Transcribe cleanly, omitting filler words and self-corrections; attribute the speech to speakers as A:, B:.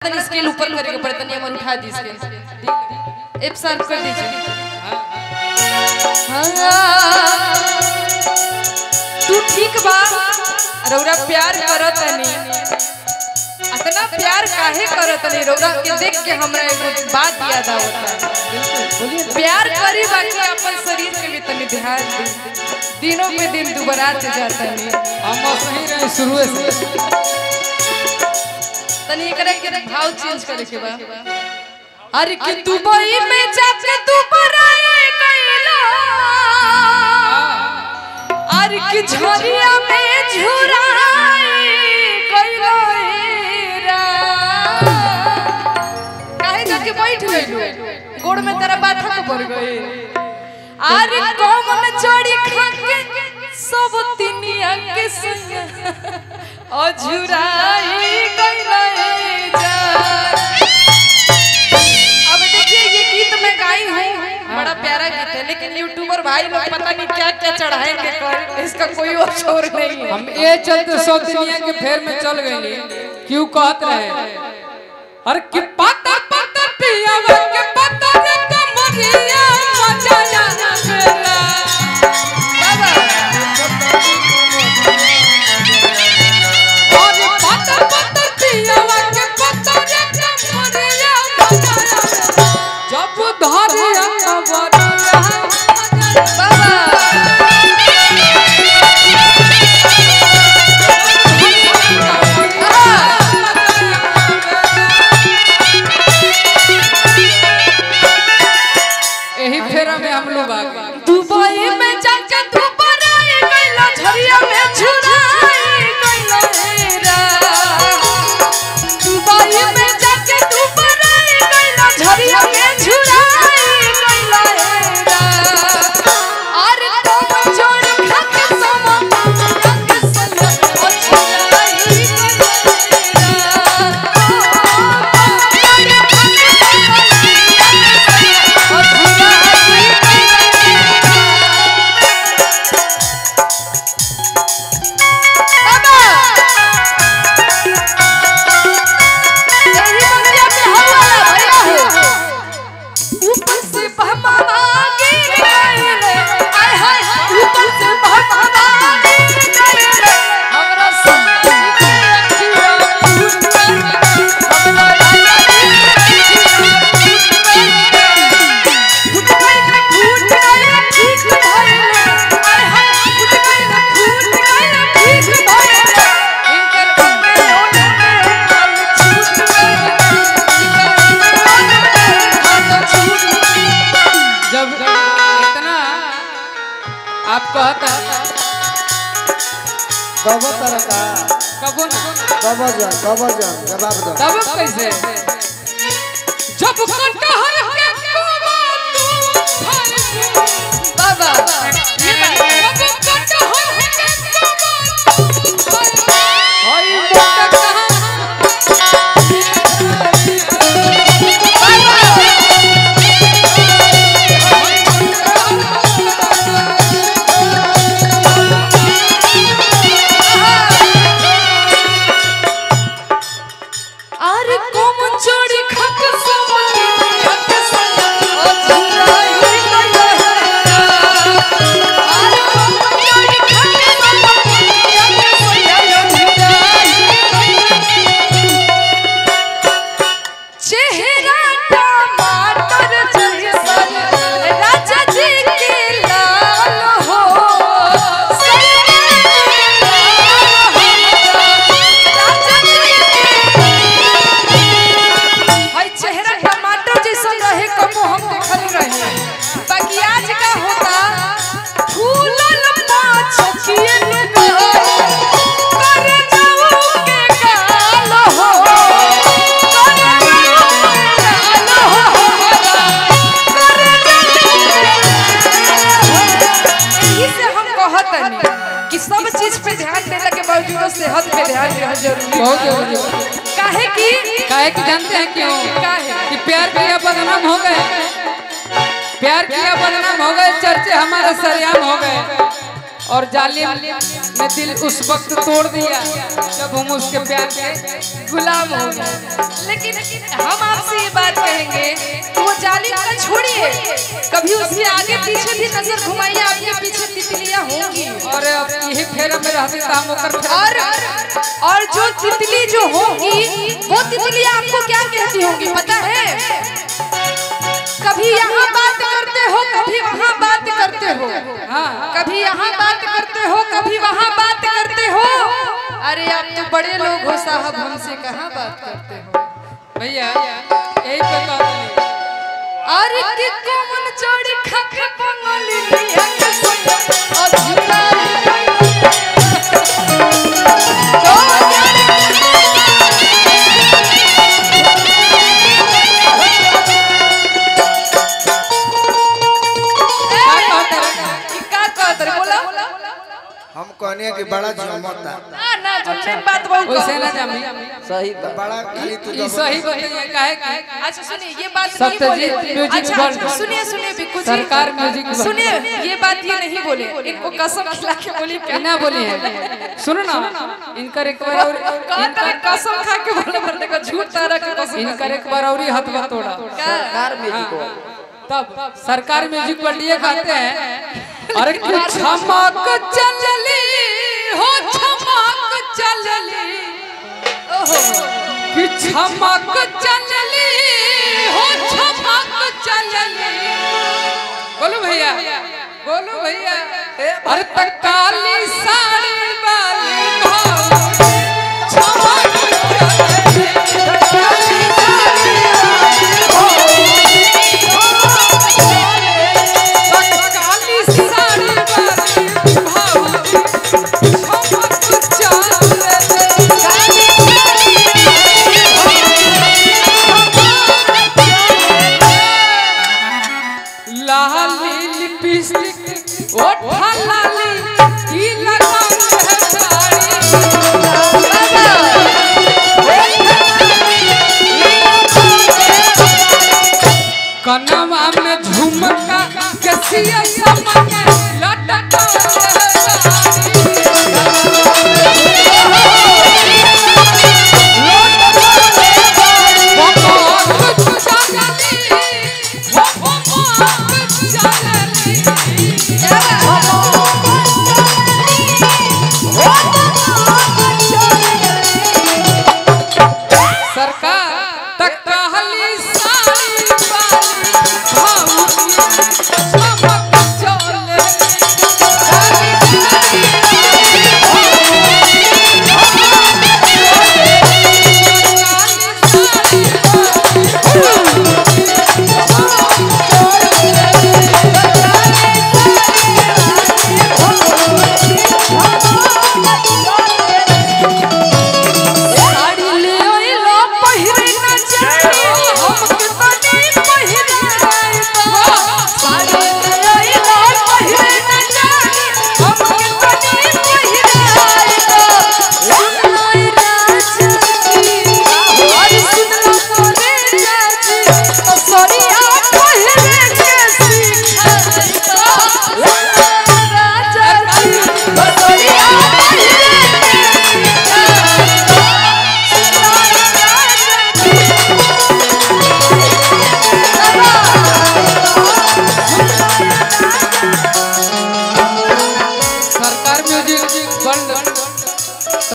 A: तन स्केल ऊपर करके पड़े तन मन उठा दी स्केल एप सर्व कर दीजिए। तू ठीक बा रौरा प्यार करत नहीं इतना प्यार काहे करत नहीं रौरा के देख के हमरा एगो बात याद आवता। बिल्कुल प्यार करी बाकी अपन शरीर के भी तनी ध्यान दे दिनों पे दिन दुबराते जाता नहीं
B: हम सही रहे शुरू से
A: तनी एकरे के भाव चेंज करे के बा। अरे कि दुबई में जाके तू बराए गइला अरे कि झरिया में झुराए गइला रा काहे जाके बैठ गइलो गोड़ में तेरा बाथा पड़ गई। अरे कौन चढ़ी खा के सब तिनिया के संग अझुराई गइला जा। अब देखिए ये गीत मैं गाई हूँ बड़ा प्यारा गीत है लेकिन यूट्यूबर भाई लोग पता नहीं क्या क्या चढ़ाएंगे कर इसका कोई और शोर नहीं है।
B: हम ये चलते सब दुनिया के फेर में चल गए क्यों कहत रहे अरे कि पता पता पिया के पता रे कमरिया मजा जाना मेरा
A: बाबा
B: और पता पता पिया के पता रे कमरिया मजा जाना जब धरिया कमरिया
A: बाबा
B: यही फेरा में हम लोग आ गए।
A: दुबई में जाके तू बराए गइला झरिया में झुराए गइला रा दुबई में जाके तू बराए गइला झरिया में झुराए गइला रा अरे तुम जोड़ खा के समा के संग अछुराई
B: आप कहता
C: कब तरका
B: कबो ना
C: कब जवाब दो
B: तब कैसे जब कटहर के कोबा तू
A: बाबा ये बात
B: जब कटहर के कोबा तू हई मोटा कहां
A: अरे कोमन चोरी खक समती खक संग अछुराई गइला अरे कोमन चोरी खक समती खक संग अछुराई चेहरा टमाटर जैसन राजा जी के लाल हो चेहरा टमाटर जैसा रहे कबो हम देखल रहे बाकी आज का होता फूलल पाछकिए ने कर जाऊ के गाल हो कर जाऊ के यही से हम कहत नहीं कि सब चीज पे ध्यान देने के बावजूद सेहत पे ध्यान देना जरूरी है।
B: बहुत जरूरी काहे कि जानते हैं क्यों कि प्यार किया बदनाम हो गए प्यार किया बदनाम हो गए चर्चे हमारे सरेआम हो गए और जालिम ने दिल उस वक्त तोड़ दिया जब हम उसके प्यार के
A: गुलाम हो गए। लेकिन हम आपसे ये बात कहेंगे कि वो जालिम का छोड़िए, कभी उसके आगे पीछे भी नजर घुमाइए, आपके पीछे तितलियां होंगी।
B: और यही फेरा में रहते काम होकर
A: और जो तितली जो होगी वो तितलियां आपको क्या कहती होंगी पता है? कभी यहाँ बात करते हो, कभी वहाँ बात करते हो, कभी यहाँ बात करते हो, कभी वहाँ बात करते हो। अरे आप तो बड़े लोग हो साहब, हमसे कहाँ बात करते हो
B: भैया। यही पे कहते
A: अरे कि कौन चोरी खक बंगली लिया के सोया और झूठा
C: हम कहने कि बड़ा जमता
A: ना जो मेन बात बहुत
B: वैसे ना जामी
C: सही बड़ा खाली तू
B: ये सही बताइए काहे कि
A: अच्छा सुनिए ये बात नहीं
B: सत्यजीत
A: बोले।
B: म्यूजिक
A: अच्छा
B: वर्ल्ड।
A: सुनिए सुनिए बिल्कुल
B: सरकार म्यूजिक वर्ल्ड।
A: सुनिए ये बात ये नहीं बोले, इनको कसम खिला के बोली क्या
B: ना बोली है। सुनो ना इनकर एक बार और
A: इनका कसम खा के बोले मरने का झूठ तारा के कसम
B: इनकर एक बार और हाथ बा तोड़ा
C: सरकार म्यूजिक हो
B: तब सरकार म्यूजिक वर्ल्ड ये कहते हैं अरे कि छमक चलली हो छमक चलली
A: ओहो
B: कि छमक चलली हो छमक चलली। बोलो भैया बोलो भैया। अरे तक काली साड़ी वाली भाव छमक चलली काली साड़ी वाली तक काली साड़ी वाली भाव छमक चलली लाली लिपस्टिक ओठा लाली की लगाम है साड़ी कनवा में झुमका कसिया समक लटका है साड़ी सरकार तक कहली साड़ी वाली भाव